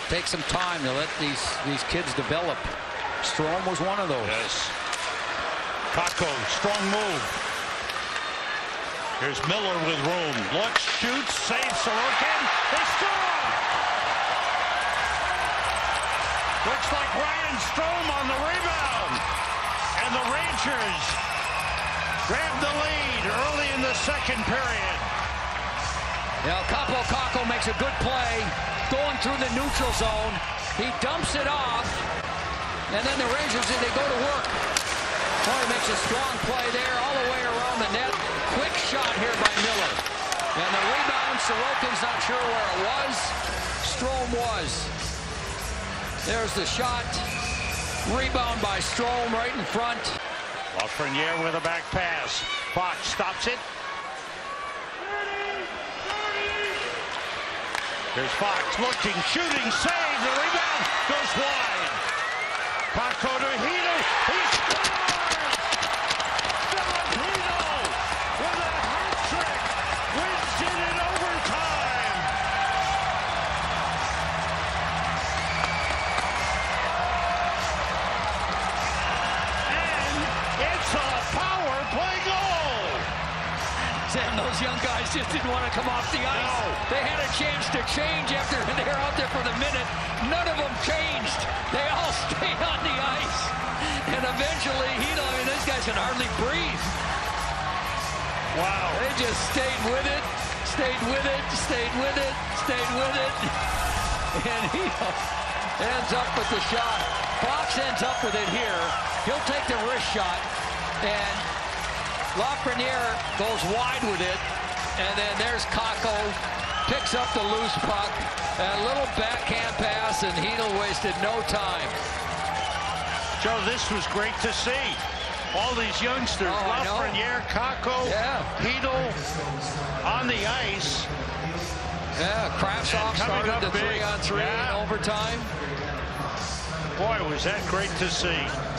take some time to let these kids develop. Strome was one of those. Yes. Kakko, strong move. Here's Miller with room. Looks, shoots, saves Sorokin. They score! Looks like Ryan Strome on the rebound. And the Rangers grab the lead early in the second period. Now Kakko makes a good play going through the neutral zone. He dumps it off, and then the Rangers, they go to work. He makes a strong play there all the way around the net. Quick shot here by Miller. And the rebound, Sorokin's not sure where it was. Strome was. There's the shot. Rebound by Strome right in front. Lafreniere with a back pass. Fox stops it. Here's Fox looking, shooting, save. The rebound goes wide. Kakko to Hito. He scores! Hito with a hat trick. Wins it in overtime. And it's a power play goal. Sam, those young guys just didn't want to come off the ice. No. They had a chance to change after they were out there for the minute. None of them changed. They all stayed on the ice. And eventually, these guys can hardly breathe. Wow. They just stayed with it, stayed with it, stayed with it, stayed with it. And Hito ends up with the shot. Fox ends up with it here. He'll take the wrist shot. And Lafreniere goes wide with it, and then there's Kakko, picks up the loose puck, a little backhand pass, and Hito wasted no time. Joe, this was great to see. All these youngsters, Lafreniere, Kakko, Hito on the ice. Yeah, Kraftsov started the 3-on-3 in overtime. Boy, was that great to see.